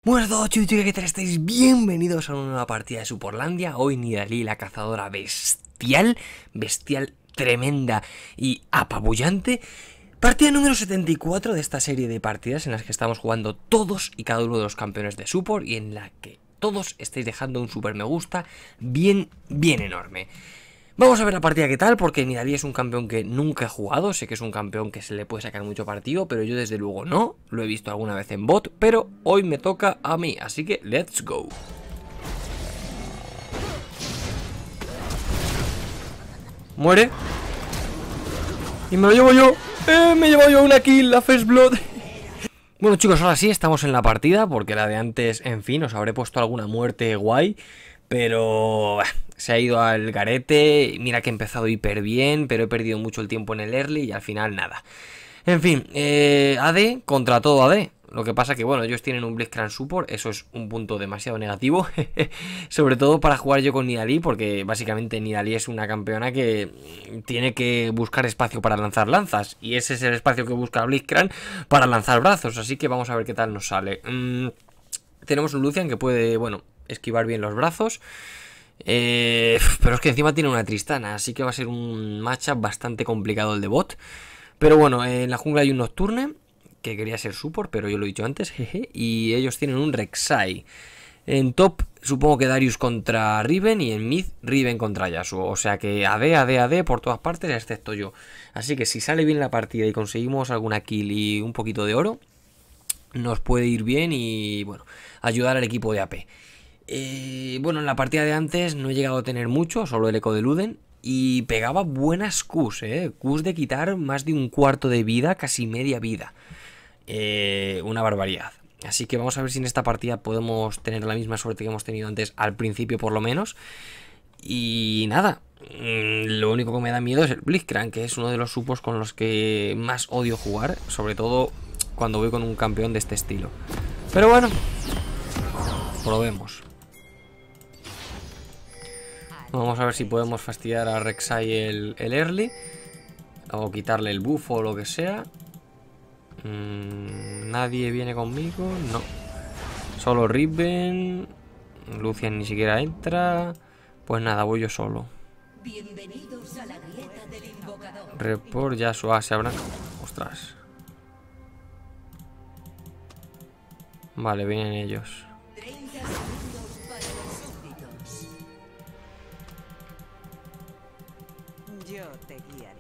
Buenas a todos, chicos, ¿qué tal estáis? Bienvenidos a una nueva partida de Superlandia. Hoy Nidalee, la cazadora bestial, tremenda y apabullante. Partida número 74 de esta serie de partidas en las que estamos jugando todos y cada uno de los campeones de support y en la que todos estáis dejando un super me gusta bien enorme. Vamos a ver la partida qué tal, porque Nidalee es un campeón que nunca he jugado. Sé que es un campeón que se le puede sacar mucho partido, pero yo desde luego no. Lo he visto alguna vez en bot, pero hoy me toca a mí, así que let's go. Muere. Y me lo llevo yo. Me he llevado yo una kill, la First Blood. Bueno, chicos, ahora sí estamos en la partida, porque la de antes, en fin, os habré puesto alguna muerte guay, pero se ha ido al garete. Mira que he empezado hiper bien, pero he perdido mucho el tiempo en el early y al final nada. En fin, AD contra todo AD. Lo que pasa que, bueno, ellos tienen un Blitzcrank support, eso es un punto demasiado negativo. Sobre todo para jugar yo con Nidalee, porque básicamente Nidalee es una campeona que tiene que buscar espacio para lanzar lanzas. Y ese es el espacio que busca Blitzcrank para lanzar brazos, así que vamos a ver qué tal nos sale. Tenemos un Lucian que puede, bueno, esquivar bien los brazos. Pero es que encima tiene una Tristana, así que va a ser un matchup bastante complicado el de bot. Pero bueno, en la jungla hay un Nocturne que quería ser support, pero yo lo he dicho antes, jeje. Y ellos tienen un Rek'Sai. En top supongo que Darius contra Riven, y en mid Riven contra Yasuo. O sea que AD por todas partes, excepto yo. Así que si sale bien la partida y conseguimos alguna kill y un poquito de oro, nos puede ir bien y, bueno, ayudar al equipo de AP. Bueno, en la partida de antes no he llegado a tener mucho, solo el eco de Luden. Y pegaba buenas Qs, Qs de quitar más de un cuarto de vida, casi media vida. Una barbaridad. Así que vamos a ver si en esta partida podemos tener la misma suerte que hemos tenido antes, al principio por lo menos. Y nada, lo único que me da miedo es el Blitzcrank, que es uno de los supos con los que más odio jugar, sobre todo cuando voy con un campeón de este estilo. Pero bueno, probemos. Vamos a ver si podemos fastidiar a Rek'Sai el early, o quitarle el buff o lo que sea. Nadie viene conmigo, no. Solo Riven. Lucian ni siquiera entra. Pues nada, voy yo solo. Bienvenidos a la grieta del invocador. Report Yasuo, se habrá... Ostras. Vale, vienen ellos. 30 segundos para los súbditos. Yo te guiaré.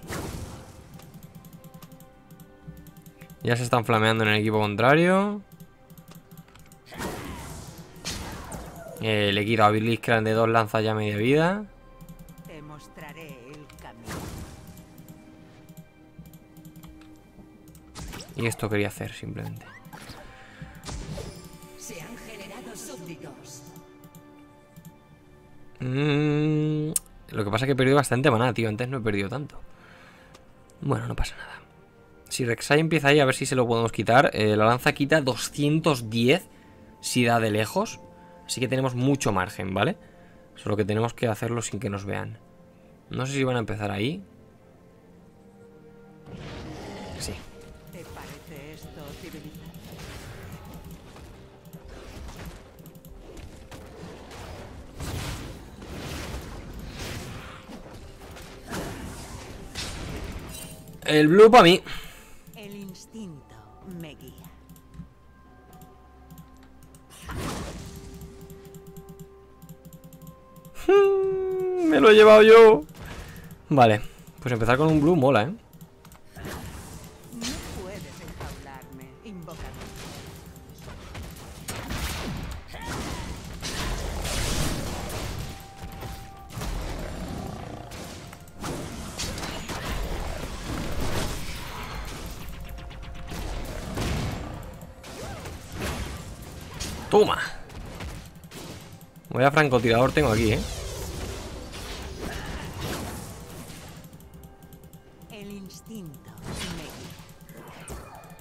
Ya se están flameando en el equipo contrario. Le quito a Blitzcrank de 2 lanzas ya media vida. Te mostraré el camino. Y esto quería hacer simplemente. Se han generado súbditos. Lo que pasa es que he perdido bastante maná, tío. Antes no he perdido tanto. Bueno, no pasa nada. Si Rek'Sai empieza ahí, a ver si se lo podemos quitar. La lanza quita 210 si da de lejos. Así que tenemos mucho margen, ¿vale? Solo que tenemos que hacerlo sin que nos vean. No sé si van a empezar ahí. Sí. ¿Te parece esto civilizado? El blue para mí. El instinto me guía. Me lo he llevado yo. Vale, pues empezar con un blue mola, ¿eh? No puedes enjaularme, invocador. Toma. Voy a francotirador tengo aquí, ¿eh? El instinto me guía.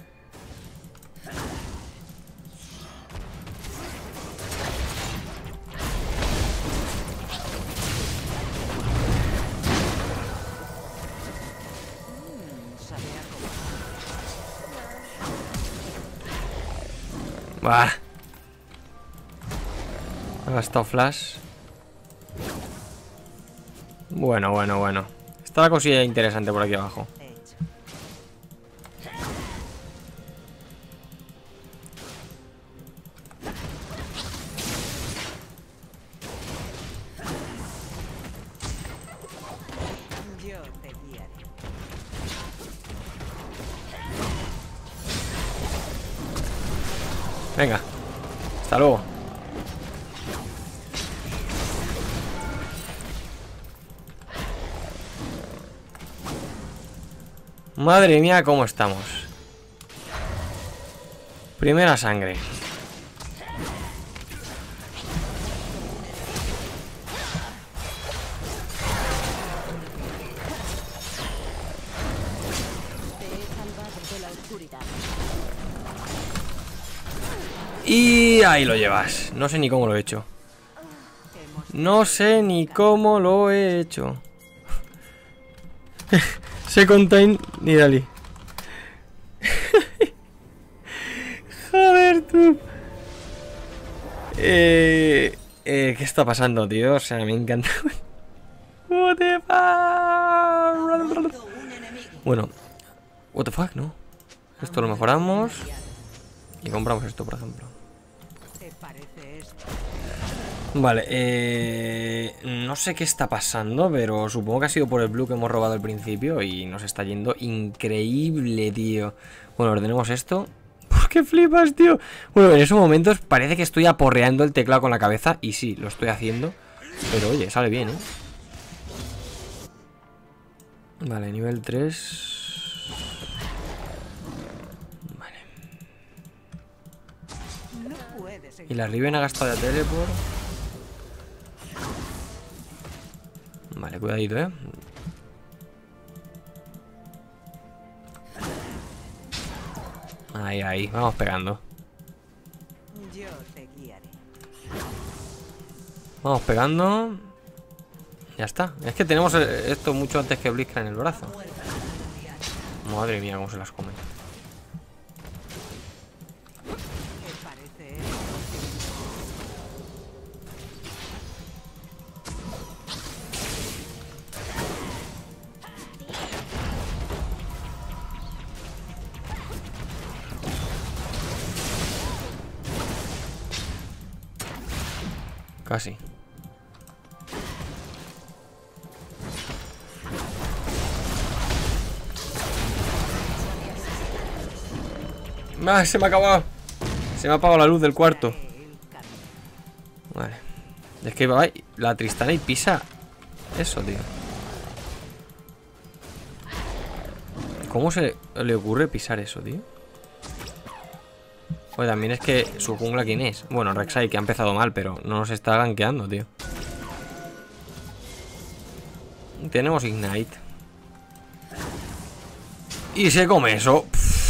Sabe a comer. Bah. Ha gastado flash. Bueno, bueno, bueno. Está la cosilla interesante por aquí abajo. Venga. Hasta luego. Madre mía, cómo estamos. Primera sangre. Y ahí lo llevas. No sé ni cómo lo he hecho. No sé ni cómo lo he hecho. Se contain ni Dali. Joder, tú. ¿Qué está pasando, tío? O sea, me encanta. What the fuck? Bueno, what the fuck, ¿no? Esto lo mejoramos. Y compramos esto, por ejemplo. Vale, no sé qué está pasando, pero supongo que ha sido por el blue que hemos robado al principio y nos está yendo increíble, tío. Bueno, ordenemos esto. ¿Por qué flipas, tío? Bueno, en esos momentos parece que estoy aporreando el teclado con la cabeza y sí, lo estoy haciendo. Pero oye, sale bien, ¿eh? Vale, nivel 3. Vale. Y la Riven ha gastado ya teleport. Vale, cuidadito, ¿eh? Ahí, ahí, vamos pegando. Vamos pegando. Ya está. Es que tenemos esto mucho antes que Blitzcrank en el brazo. Madre mía, cómo se las come. Casi. ¡Ah! Se me ha acabado. Se me ha apagado la luz del cuarto. Vale. Es que va la Tristana y pisa eso, tío. ¿Cómo se le ocurre pisar eso, tío? Pues también es que su jungla, ¿quién es? Bueno, Rek'Sai, que ha empezado mal, pero no nos está gankeando, tío. Tenemos Ignite. Y se come eso.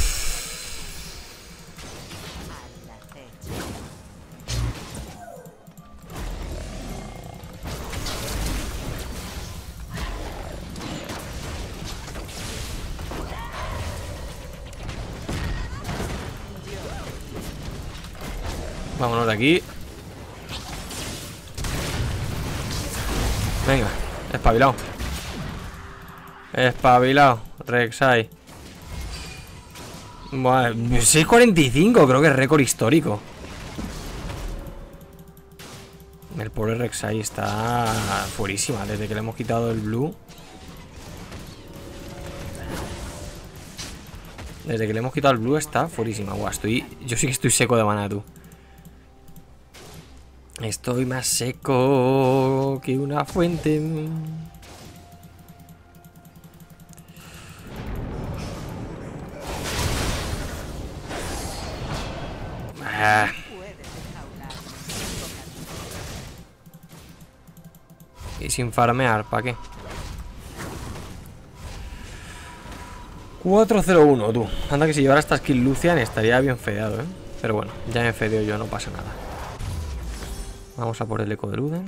Vámonos de aquí. Venga, espabilado. Espabilado, Rek'Sai. Bueno, 6:45, creo que es récord histórico. El pobre Rek'Sai está fuerísima desde que le hemos quitado el blue. Desde que le hemos quitado el blue está fuerísima. Buah, yo sí que estoy seco de mana, tú. Estoy más seco que una fuente. Ah. Y sin farmear, ¿para qué? 4-0-1, tú. Anda que si llevara esta skill Lucian estaría bien fedeado, ¿eh? Pero bueno, ya me fedeo yo, no pasa nada. Vamos a por el eco de Luden.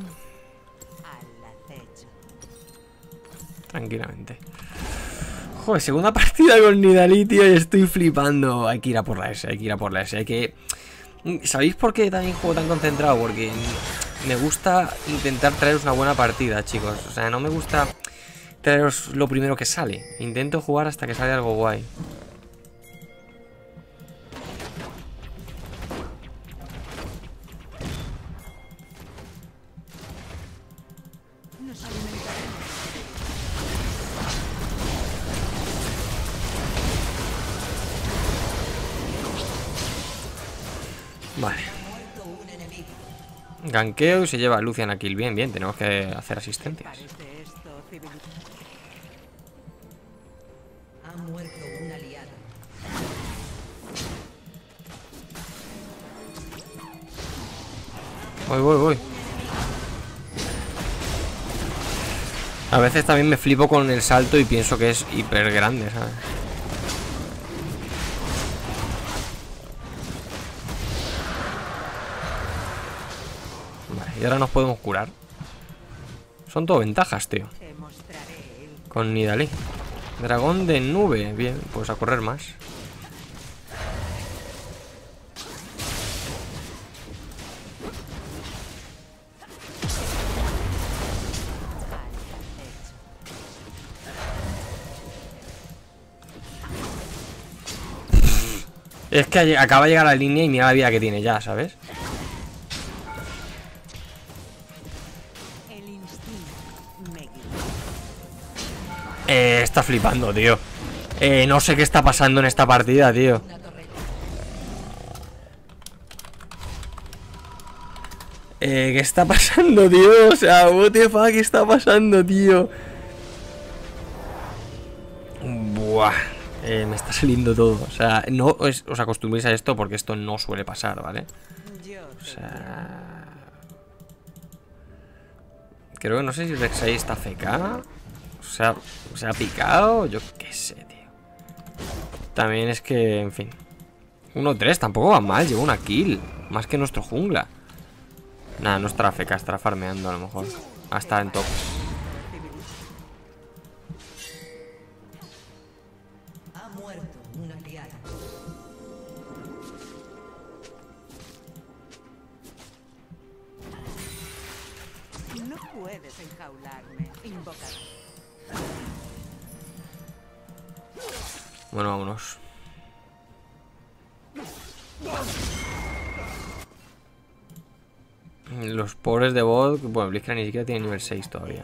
Tranquilamente. Joder, segunda partida con Nidalee, tío, y estoy flipando. Hay que ir a por la S, hay que ir a por la S. Hay que... ¿Sabéis por qué también juego tan concentrado? Porque me gusta intentar traeros una buena partida, chicos. O sea, no me gusta traeros lo primero que sale. Intento jugar hasta que sale algo guay. Vale. Ganqueo y se lleva a Lucian a kill. Bien, bien, tenemos que hacer asistencias. Ha muerto un aliado. Voy. A veces también me flipo con el salto y pienso que es hiper grande, ¿sabes? Vale, y ahora nos podemos curar. Son todo ventajas, tío. Con Nidalee. Dragón de nube. Bien, pues a correr más. Es que acaba de llegar a la línea y mira la vida que tiene ya, ¿sabes? Está flipando, tío. No sé qué está pasando en esta partida, tío. ¿Qué está pasando, tío? O sea, what the fuck, ¿qué está pasando, tío? Buah. Me está saliendo todo. O sea, no os acostumbréis a esto porque esto no suele pasar, ¿vale? O sea... Creo que no sé si Rek'Sai está FK. O sea, se ha picado. Yo qué sé, tío. También es que, en fin. 1-3, tampoco va mal. Lleva una kill. Más que nuestro jungla. Nada, no estará FK, estará farmeando a lo mejor. Hasta en top. No puedes enjaularme, invocador. Bueno, vámonos. Los pobres de bot. Bueno, Blitzcrank ni siquiera tiene nivel 6 todavía.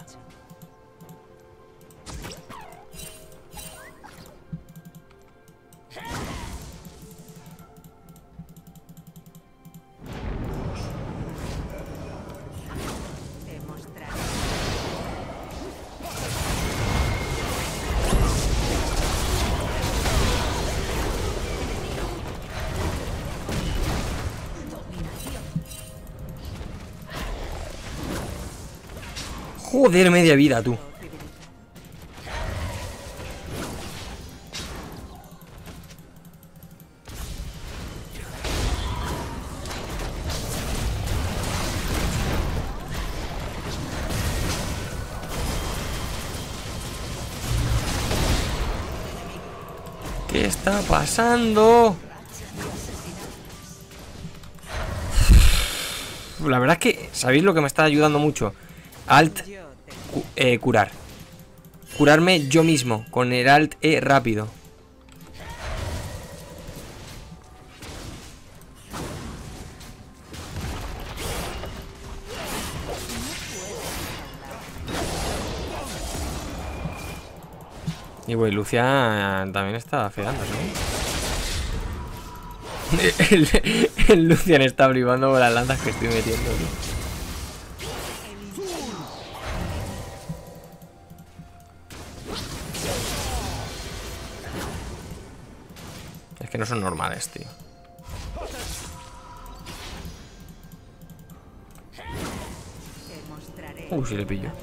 Joder, media vida, tú. ¿Qué está pasando? La verdad es que, ¿sabéis lo que me está ayudando mucho? Alt, curar. Curarme yo mismo con el Alt E rápido. Y güey, Lucian también está feándose, ¿no? el Lucian está flipando con las lanzas que estoy metiendo, tío. Es que no son normales, tío. Si le pillo.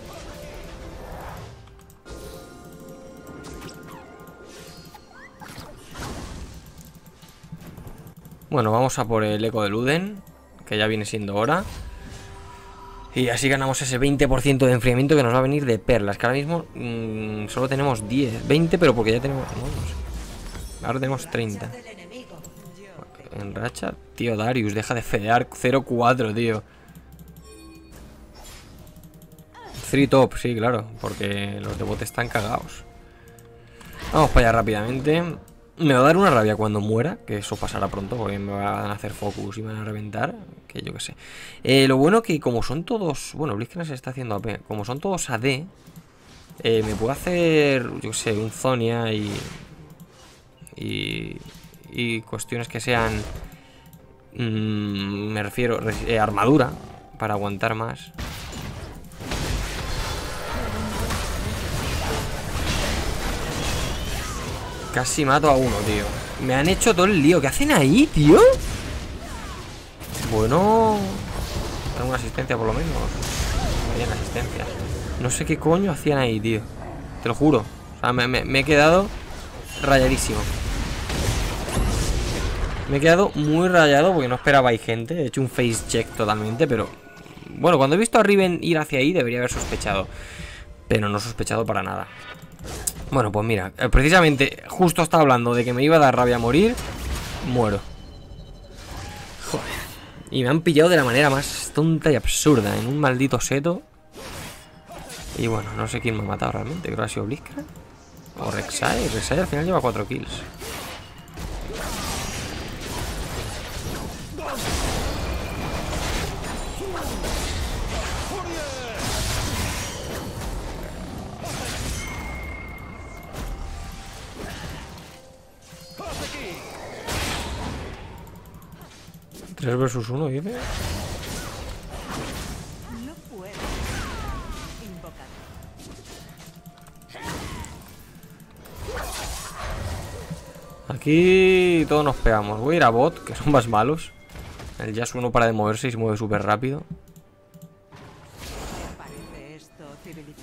Bueno, vamos a por el eco de Luden, que ya viene siendo hora. Y así ganamos ese 20% de enfriamiento que nos va a venir de perlas. Que ahora mismo solo tenemos 10, 20, pero porque ya tenemos... No sé. Ahora tenemos 30. En racha. Tío, Darius, deja de fedear. 0-4, tío. 3 top, sí, claro. Porque los de bot están cagados. Vamos para allá rápidamente. Me va a dar una rabia cuando muera, que eso pasará pronto, porque me van a hacer focus y me van a reventar. Que yo qué sé. Lo bueno que como son todos... Bueno, Blitzcrank se está haciendo AP. Como son todos AD, me puedo hacer, yo qué sé, un Zonia y cuestiones que sean... me refiero, armadura, para aguantar más. Casi mato a uno, tío. Me han hecho todo el lío. ¿Qué hacen ahí, tío? Bueno, tengo una asistencia por lo menos. Bien, asistencia. No sé qué coño hacían ahí, tío. Te lo juro. O sea, me he quedado rayadísimo. Me he quedado muy rayado porque no esperaba ahí gente. He hecho un face check totalmente, pero... Bueno, cuando he visto a Riven ir hacia ahí debería haber sospechado. Pero no he sospechado para nada. Bueno, pues mira, precisamente justo estaba hablando de que me iba a dar rabia morir. Muero. Joder. Y me han pillado de la manera más tonta y absurda, en un maldito seto. Y bueno, no sé quién me ha matado realmente. Creo que ha sido Blitzcrank o Rek'Sai. Rek'Sai al final lleva 4 kills. ¿3 versus 1, dice? No puedo invocar. Aquí todos nos pegamos. Voy a ir a bot, que son más malos. El Yasuo no para de moverse y se mueve súper rápido. Parece esto civilizado.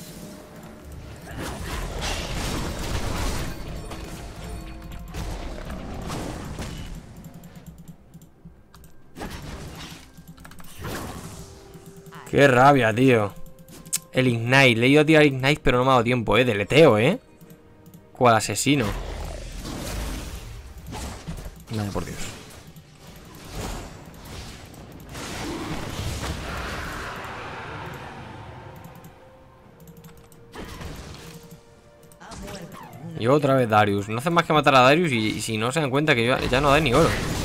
Qué rabia, tío. El Ignite. Le he ido a tirar Ignite, pero no me ha dado tiempo, Deleteo, Cual asesino. Vaya por Dios. Y otra vez Darius. No hacen más que matar a Darius y si no se dan cuenta que yo ya no da ni oro.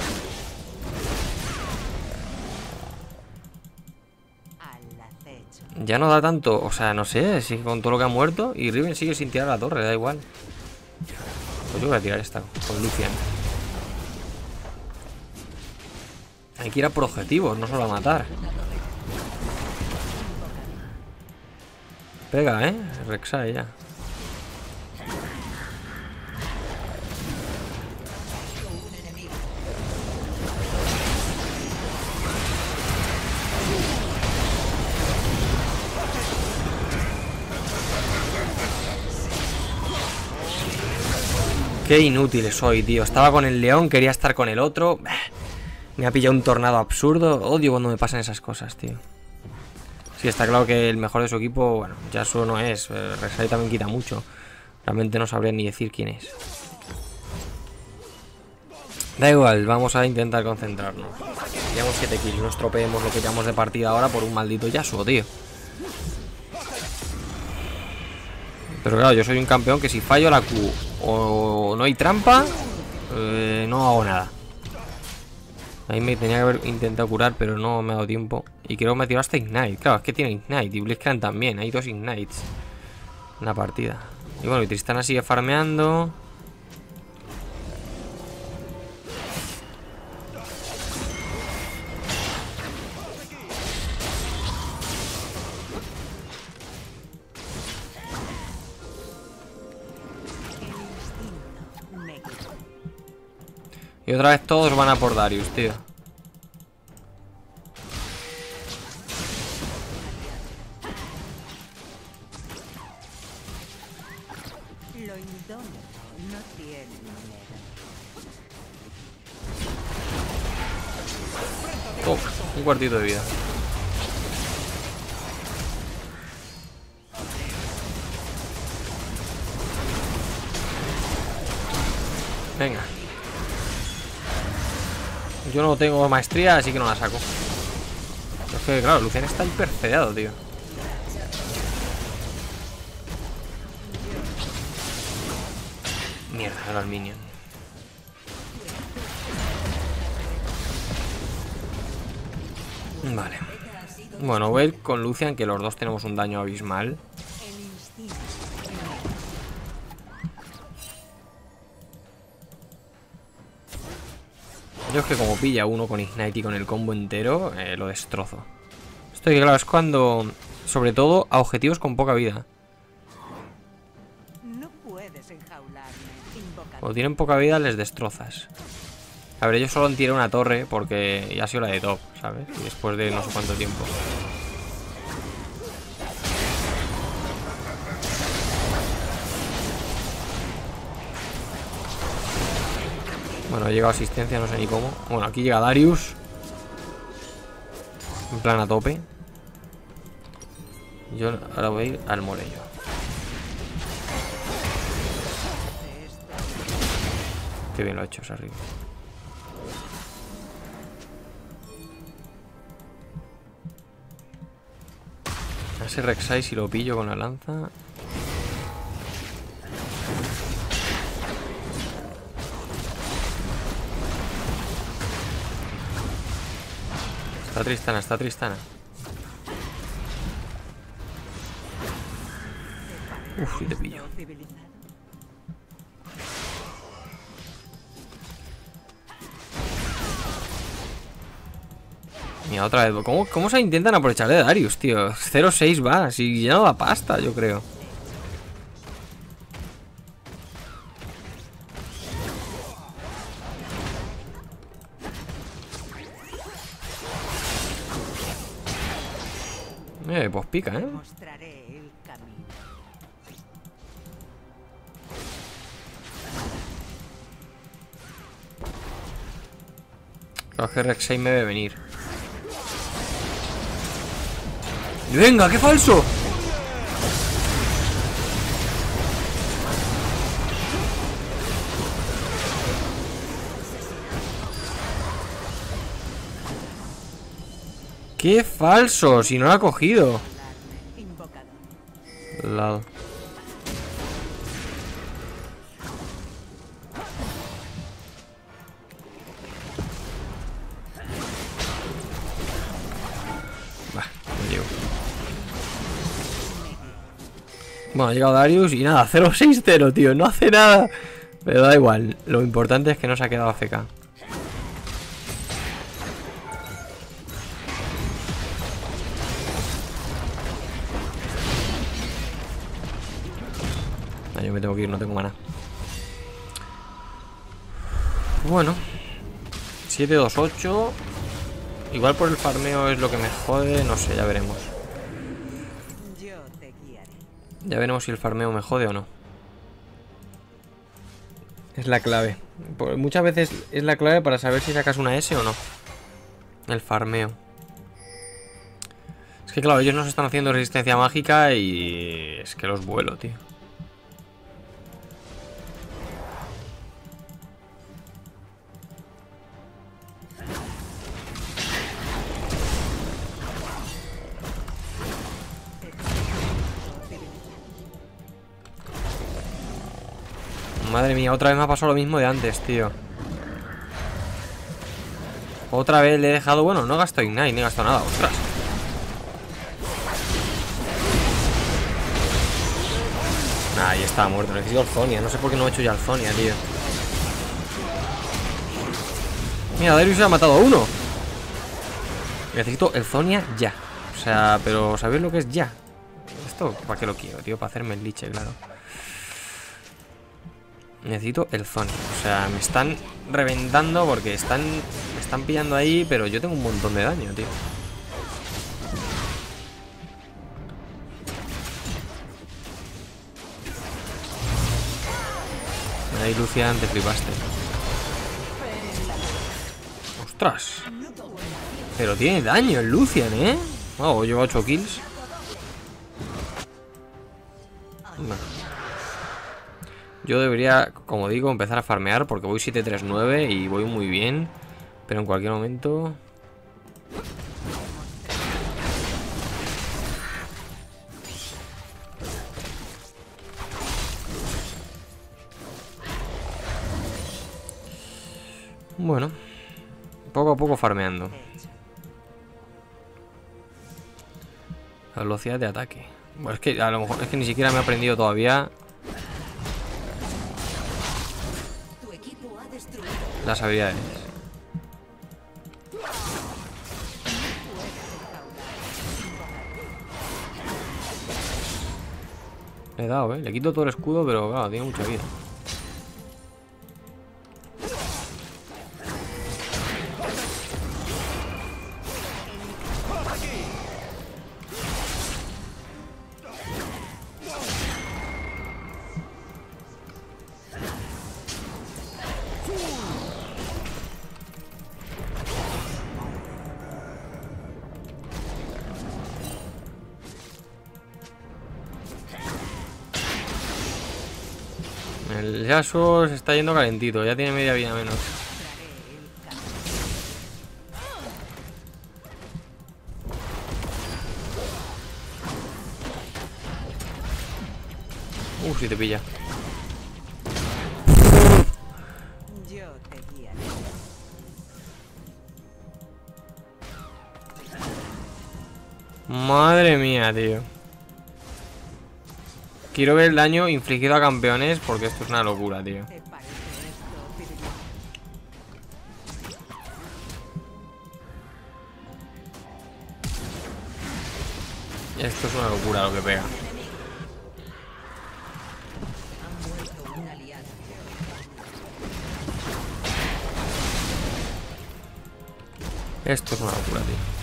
Ya no da tanto, o sea, no sé, si con todo lo que ha muerto. Y Riven sigue sin tirar la torre, da igual. Pues yo voy a tirar esta con Lucian. Hay que ir a por objetivos, no solo a matar. Pega, Rek'Sai ya. Qué inútil soy, tío. Estaba con el león, quería estar con el otro. Me ha pillado un tornado absurdo. Odio cuando me pasan esas cosas, tío. Sí, está claro que el mejor de su equipo, bueno, Yasuo no es. Rek'Sai también quita mucho. Realmente no sabría ni decir quién es. Da igual, vamos a intentar concentrarnos. Llevamos 7 kills, no estropeemos lo que llevamos de partida ahora por un maldito Yasuo, tío. Pero claro, yo soy un campeón que si fallo la Q o no hay trampa, no hago nada. Ahí me tenía que haber intentado curar, pero no me ha dado tiempo. Y creo que me ha tirado hasta Ignite. Claro, es que tiene Ignite y Blitzcrank también. Hay 2 Ignites en la partida. Y bueno, y Tristana sigue farmeando. Y otra vez todos van a por Darius, tío. Lo indómito no tiene manera. Oh, un cuartito de vida. Venga. Yo no tengo maestría, así que no la saco. Es que, claro, Lucian está hiper fedeado, tío. Mierda, era el minion. Vale. Bueno, voy a ir con Lucian, que los dos tenemos un daño abismal. Yo es que como pilla uno con Ignite y con el combo entero, lo destrozo. Esto que claro, es cuando... Sobre todo a objetivos con poca vida. No puedes enjaularme, invocador. Cuando tienen poca vida les destrozas. A ver, ellos solo han tirado una torre porque ya ha sido la de top, ¿sabes? Y después de no sé cuánto tiempo. Bueno, ha llegado asistencia, no sé ni cómo. Bueno, aquí llega Darius. En plan a tope. Yo ahora voy a ir al Morello. Qué bien lo ha hecho ese arriba. A ese Rek'Sai si lo pillo con la lanza. Está Tristana, está Tristana. Uf, y te pillo. Mira, otra vez. ¿Cómo se intentan aprovechar de Darius, tío? 0-6 va, si ya no da pasta, yo creo. Pues pica, ¿eh? Mostraré el camino. Creo que Rek'Sai me debe venir. ¡Venga, qué falso! ¡Qué falso! Si no lo ha cogido. Lado. No llego. Bueno, ha llegado Darius y nada, 0-6-0, tío. No hace nada. Pero da igual. Lo importante es que no se ha quedado AFK. Yo me tengo que ir, no tengo mana. Bueno, 7-2-8. Igual por el farmeo es lo que me jode. No sé, ya veremos. Yo te guiaré. Ya veremos si el farmeo me jode o no. Es la clave. Muchas veces es la clave para saber si sacas una S o no. El farmeo. Es que claro, ellos nos están haciendo resistencia mágica y es que los vuelo, tío. Madre mía, otra vez me ha pasado lo mismo de antes, tío. Otra vez le he dejado... Bueno, no gasto Ignite, ni gasto nada, ostras. Ahí está muerto, necesito Alzonia. No sé por qué no he hecho ya Alzonia, tío. Mira, Darius se ha matado a uno. Necesito Alzonia ya. O sea, pero ¿sabéis lo que es ya? Esto, ¿para qué lo quiero, tío? Para hacerme el liche, claro. Necesito el Zoni. O sea, me están reventando porque me están pillando ahí, pero yo tengo un montón de daño, tío. Ahí, Lucian, te flipaste. ¡Ostras! Pero tiene daño el Lucian, ¿eh? Oh, lleva 8 kills. No. Yo debería, como digo, empezar a farmear porque voy 7-3-9 y voy muy bien. Pero en cualquier momento... Bueno, poco a poco farmeando. La velocidad de ataque. Bueno, es que a lo mejor es que ni siquiera me he aprendido todavía Tu equipo ha destruido. las habilidades. Le he dado, le quito todo el escudo, pero claro, tiene mucha vida. El Yasuo se está yendo calentito, ya tiene media vida menos. Si te pilla. Yo te guiaré. Madre mía, tío. Quiero ver el daño infligido a campeones porque esto es una locura, tío. ¿Te parece esto, Pirulí? Esto es una locura lo que pega. Ha muerto un aliado. Esto es una locura, tío.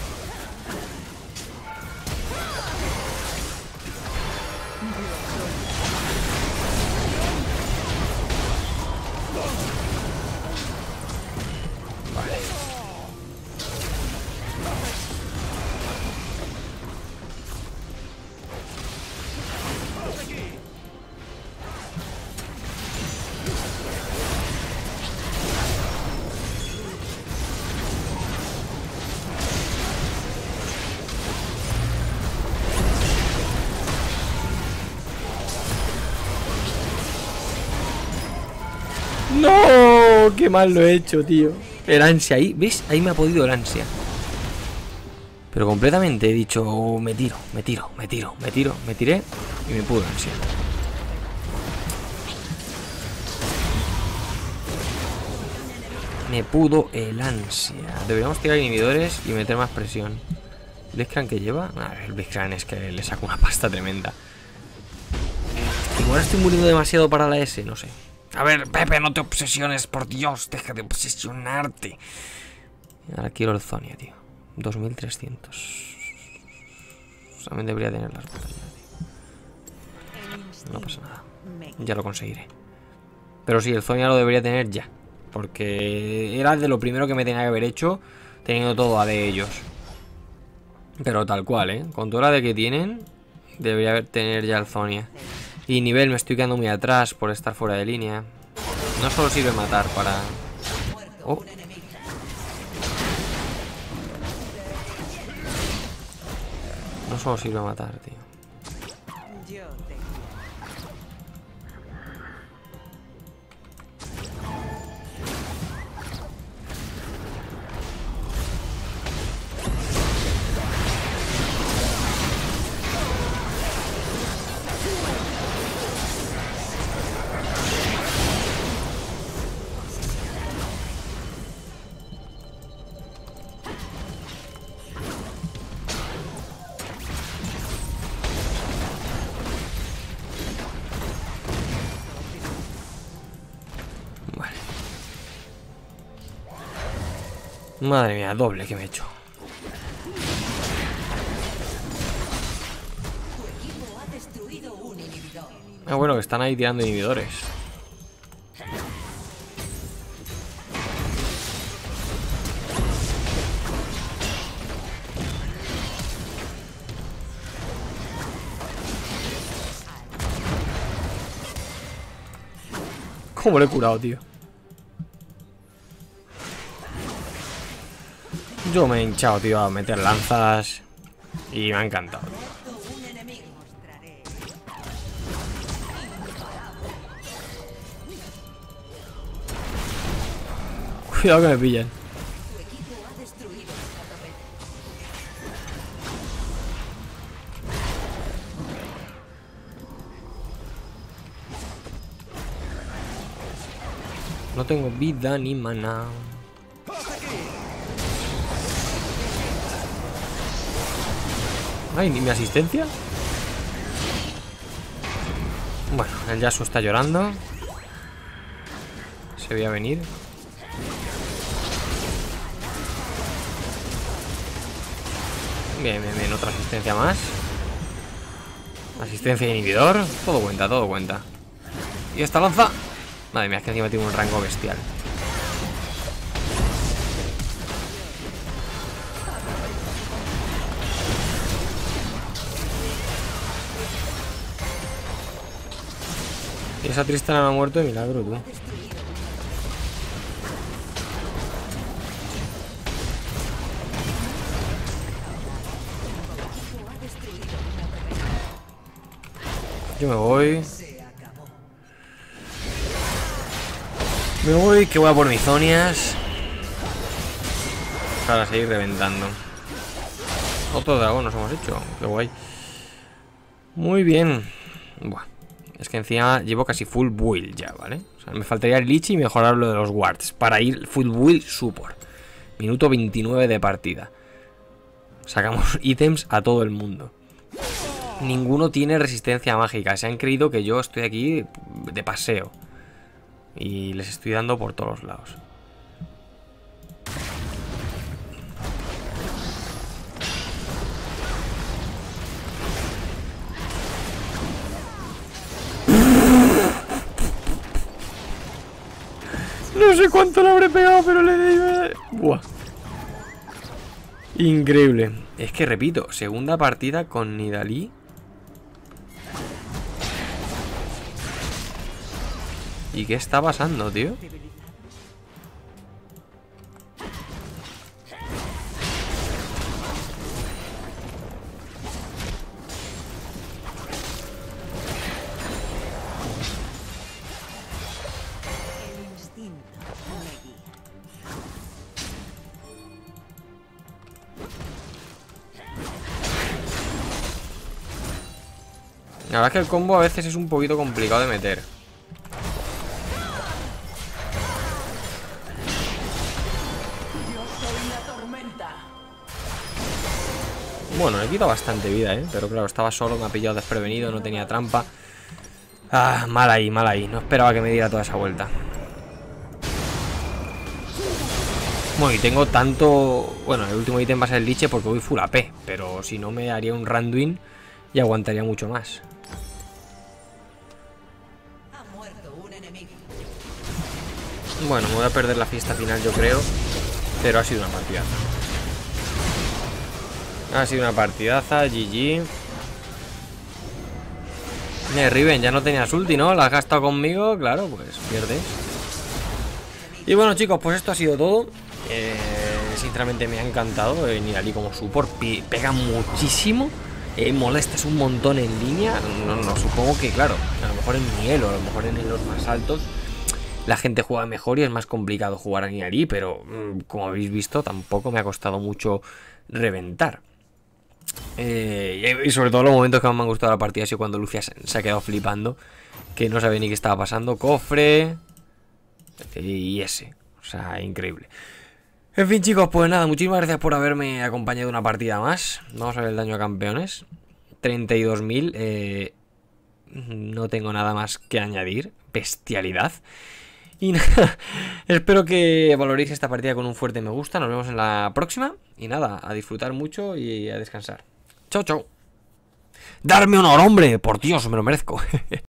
Vale. ¡No! ¡Qué mal lo he hecho, tío! El ansia ahí, ¿ves? Ahí me ha podido el ansia. Pero completamente he dicho, me tiro, me tiro, me tiro, me tiro, me tiré y me pudo el ansia. Me pudo el ansia. Deberíamos tirar inhibidores y meter más presión. ¿Blitzcrank que lleva? El Blitzcrank es que le saca una pasta tremenda. Igual estoy muriendo demasiado para la S, no sé. A ver, Pepe, no te obsesiones, por Dios, deja de obsesionarte. Ahora quiero el Zonia, tío. 2300. También debería tener las botas ya, tío. No pasa nada. Ya lo conseguiré. Pero sí, el Zonia lo debería tener ya. Porque era de lo primero que me tenía que haber hecho, teniendo todo a de ellos. Pero tal cual, ¿eh? Con toda la de que tienen, debería tener ya el Zonia. Y nivel, me estoy quedando muy atrás por estar fuera de línea. No solo sirve matar para... Oh. No solo sirve matar, tío. Yo te guiaré. Vale. Madre mía, doble que me he hecho. Tu equipo ha destruido un inhibidor. Ah, bueno, que están ahí tirando inhibidores. ¿Cómo le he curado, tío? Yo me he hinchado, tío, a meter lanzas. Y me ha encantado. Un enemigo. Mostraré. Cuidado que me pillan. Tu equipo ha destruido esta torre. No tengo vida ni mana. Ay, ni mi asistencia. Bueno, el Yasuo está llorando. Se veía venir. Bien, bien, bien, otra asistencia más. Asistencia inhibidor. Todo cuenta, todo cuenta. Y esta lanza. Madre mía, es que encima tiene un rango bestial. Y esa Tristana no ha muerto de milagro, tú. Yo me voy. Me voy, que voy a por mis zonias. Para seguir reventando. Otro dragón nos hemos hecho. Qué guay. Muy bien. Buah. Es que encima llevo casi full build ya, ¿vale? O sea, me faltaría el Lich y mejorar lo de los wards para ir full build support. Minuto 29 de partida. Sacamos ítems a todo el mundo. Ninguno tiene resistencia mágica. Se han creído que yo estoy aquí de paseo. Y les estoy dando por todos lados. No sé cuánto le habré pegado, pero le di... Buah. Increíble. Es que repito, segunda partida con Nidalee. ¿Y qué está pasando, tío? La verdad es que el combo a veces es un poquito complicado de meter. Bueno, le quita bastante vida, pero claro, estaba solo, me ha pillado desprevenido, no tenía trampa. Ah, mal ahí, mal ahí. No esperaba que me diera toda esa vuelta. Bueno, y tengo tanto... Bueno, el último ítem va a ser el Liche porque voy full AP. Pero si no me haría un Randuin y aguantaría mucho más. Bueno, me voy a perder la fiesta final, yo creo. Pero ha sido una partidaza. Ha sido una partidaza, GG. Riven, ya no tenías ulti, ¿no? ¿La has gastado conmigo? Claro, pues pierdes. Y bueno, chicos, pues esto ha sido todo. Sinceramente me ha encantado. Nidalee como support pega muchísimo. Molestas un montón en línea. No, supongo que, claro, a lo mejor en mi elo, a lo mejor en los más altos la gente juega mejor y es más complicado jugar a Nidalee, pero como habéis visto tampoco me ha costado mucho reventar. Y sobre todo los momentos que más me han gustado la partida ha sido cuando Lucia se ha quedado flipando, que no sabía ni qué estaba pasando. Cofre y ese, o sea, increíble. En fin, chicos, pues nada, muchísimas gracias por haberme acompañado una partida más. Vamos a ver el daño a campeones. 32.000. No tengo nada más que añadir. Bestialidad. Y nada, espero que valoréis esta partida con un fuerte me gusta. Nos vemos en la próxima. Y nada, a disfrutar mucho y a descansar. Chao, chao. Darme honor, hombre. Por Dios, me lo merezco.